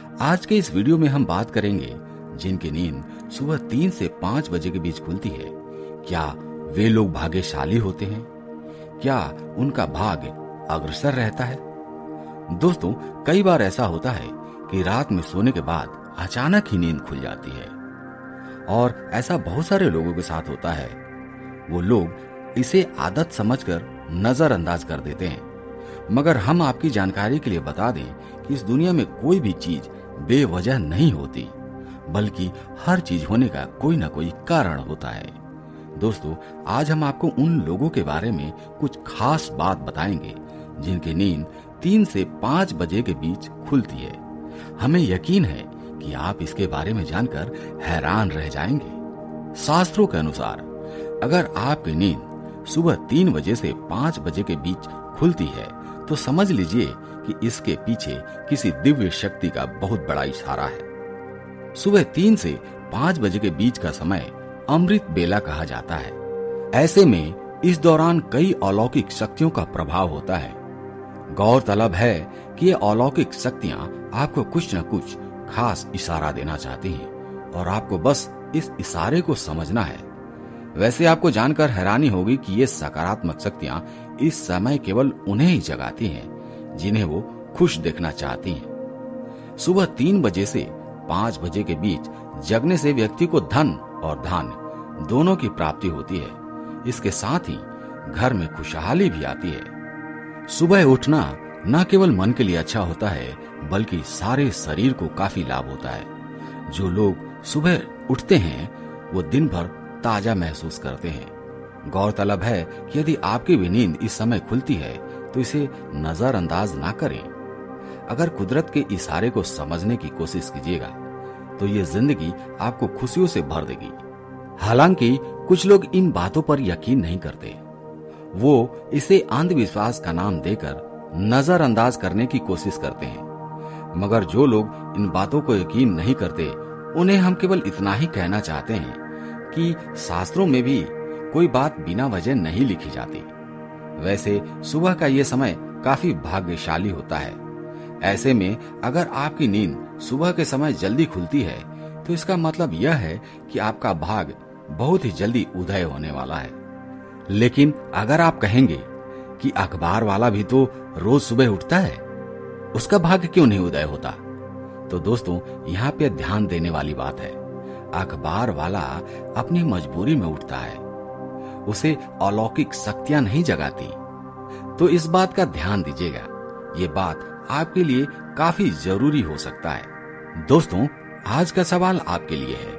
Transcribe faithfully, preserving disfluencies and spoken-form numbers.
आज के इस वीडियो में हम बात करेंगे जिनकी नींद सुबह तीन से पांच बजे के बीच खुलती है, क्या वे लोग भाग्यशाली होते हैं? क्या उनका भाग्य अग्रसर रहता है? दोस्तों, कई बार ऐसा होता है कि रात में सोने के बाद अचानक ही नींद खुल जाती है और ऐसा बहुत सारे लोगों के साथ होता है। वो लोग इसे आदत समझकर नजरअंदाज कर देते हैं, मगर हम आपकी जानकारी के लिए बता दें कि इस दुनिया में कोई भी चीज बेवजह नहीं होती, बल्कि हर चीज होने का कोई ना कोई कारण होता है। दोस्तों, आज हम आपको उन लोगों के बारे में कुछ खास बात बताएंगे जिनकी नींद तीन से पांच बजे के बीच खुलती है। हमें यकीन है कि आप इसके बारे में जानकर हैरान रह जाएंगे। शास्त्रों के अनुसार अगर आपकी नींद सुबह तीन बजे से पांच बजे के बीच खुलती है तो समझ लीजिए कि इसके पीछे किसी दिव्य शक्ति का बहुत बड़ा इशारा है। सुबह तीन से पांच बजे के बीच का समय अमृत बेला कहा जाता है। ऐसे में इस दौरान कई अलौकिक शक्तियों का प्रभाव होता है। गौरतलब है कि ये अलौकिक शक्तियां आपको कुछ न कुछ खास इशारा देना चाहती हैं और आपको बस इस इशारे को समझना है। वैसे आपको जानकर हैरानी होगी कि ये सकारात्मक शक्तियां इस समय केवल उन्हें ही जगाती हैं जिन्हें वो खुश देखना चाहती हैं। सुबह तीन बजे से पांच बजे के बीच जगने से व्यक्ति को धन और धान्य दोनों की प्राप्ति होती है। इसके साथ ही घर में खुशहाली भी आती है। सुबह उठना न केवल मन के लिए अच्छा होता है, बल्कि सारे शरीर को काफी लाभ होता है। जो लोग सुबह उठते हैं वो दिन भर ताजा महसूस करते हैं। गौरतलब है कि यदि आपकी भी नींद इस समय खुलती है तो इसे नजरअंदाज ना करें। अगर कुदरत के इशारे को समझने की कोशिश कीजिएगा तो ये जिंदगी आपको खुशियों से भर देगी। हालांकि कुछ लोग इन बातों पर यकीन नहीं करते। वो इसे अंधविश्वास का नाम देकर नजरअंदाज करने की कोशिश करते हैं। मगर जो लोग इन बातों को यकीन नहीं करते, उन्हें हम केवल इतना ही कहना चाहते हैं कि शास्त्रों में भी कोई बात बिना वजह नहीं लिखी जाती। वैसे सुबह का ये समय काफी भाग्यशाली होता है। ऐसे में अगर आपकी नींद सुबह के समय जल्दी खुलती है तो इसका मतलब यह है कि आपका भाग्य बहुत ही जल्दी उदय होने वाला है। लेकिन अगर आप कहेंगे कि अखबार वाला भी तो रोज सुबह उठता है, उसका भाग्य क्यों नहीं उदय होता? तो दोस्तों, यहाँ पे ध्यान देने वाली बात है, अखबार वाला अपनी मजबूरी में उठता है, उसे अलौकिक शक्तियां नहीं जगाती। तो इस बात का ध्यान दीजिएगा, ये बात आपके लिए काफी जरूरी हो सकता है। दोस्तों, आज का सवाल आपके लिए है,